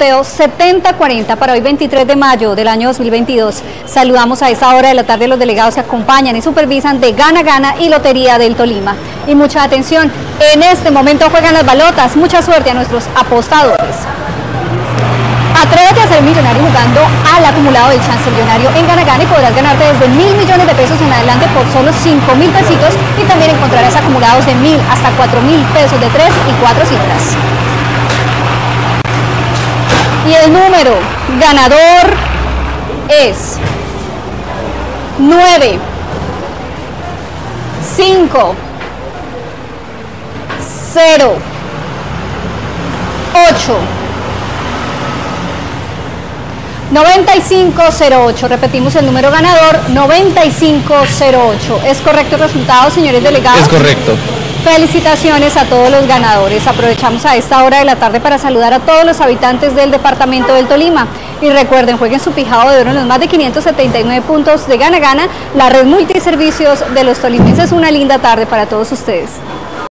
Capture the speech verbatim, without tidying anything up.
sorteo setenta cuarenta para hoy veintitrés de mayo del año dos mil veintidós. Saludamos a esta hora de la tarde a los delegados que acompañan y supervisan de Gana Gana y Lotería del Tolima. Y mucha atención, en este momento juegan las balotas. Mucha suerte a nuestros apostadores. Atrévete a ser millonario jugando al acumulado del Chance Millonario en Gana Gana y podrás ganarte desde mil millones de pesos en adelante por solo cinco mil pesitos, y también encontrarás acumulados de mil hasta cuatro mil pesos de tres y cuatro cifras. Y el número ganador es nueve, cinco, cero, ocho, noventa y cinco cero ocho. Repetimos el número ganador, noventa y cinco cero ocho. ¿Es correcto el resultado, señores delegados? Es correcto. Felicitaciones a todos los ganadores. Aprovechamos a esta hora de la tarde para saludar a todos los habitantes del departamento del Tolima. Y recuerden, jueguen su pijado de oro en los más de quinientos setenta y nueve puntos de Gana Gana, la red multiservicios de los tolimenses. Una linda tarde para todos ustedes.